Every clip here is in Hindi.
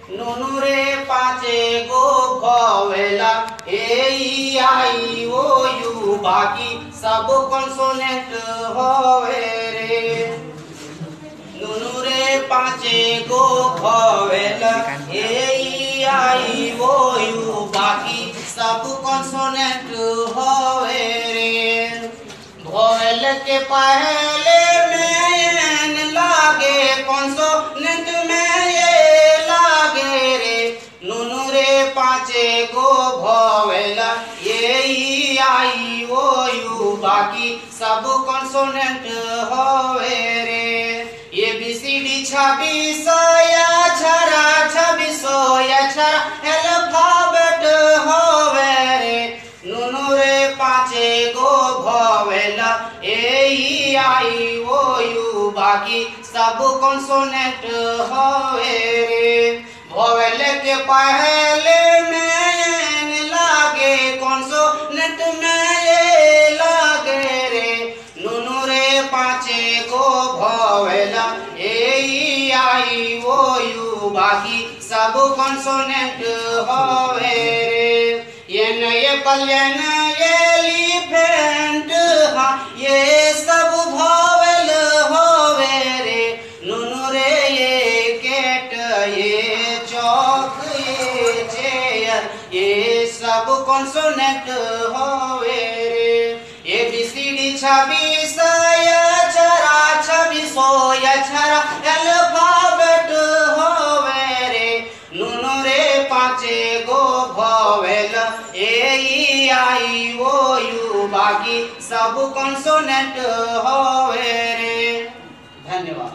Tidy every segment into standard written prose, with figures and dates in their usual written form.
नुनु रे पाँचे गो भवेला ए आई ओ यू बाकी सब कॉन्सोनेंट होवे रे। नुनु रे पाँचे गो भवेला ए आई ओ यू बाकी सब कॉन्सोनेंट होवे रे। भवेल के पहले में एन लागे कॉन्सोनेंट में ये लागे रे। नुनु रे पाँचे गो भवेला ए आई ओ यू बाकी सब कॉन्सोनेंट होवे रे। ये बीसीडी छब्बीस या छरा छब्बीसो या छरा अल्फाबेट होवे रे। नुनु रे पाँचे गो भवेला ए आई ओ यू बाकी सब कॉन्सोनेंट होवे रे। भवेल के पहले में एन लागे कॉन्सोनेंट में ये लागे रे। नुनु रे पाँचे गो भवेला ए आई ओ यू बाकी सब कॉन्सोनेंट होवे रे। ये नए पल्यन एलिफेंट हाँ ये सब भवेल होवे रे। नुनु रे ये कैट ये चौक ये चेयर ये सब कॉन्सोनेंट होवे रे। ये बीसीडी छब्बीस या छरा छब्बीसो या छरा अल्फाबेट होवे रे। नुनु रे पाँचे गो भवेला ए आई ओ यू बाकी सब कॉन्सोनेंट होवे रे। धन्यवाद।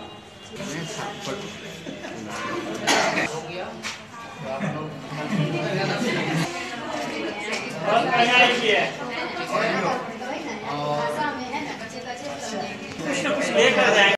हो गया।